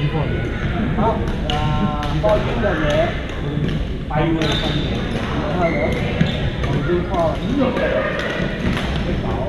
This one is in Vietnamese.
Không, kho chuyên đề nhẹ, tay nhẹ hơn nữa. Còn riêng kho là đúng rồi. Cái cổ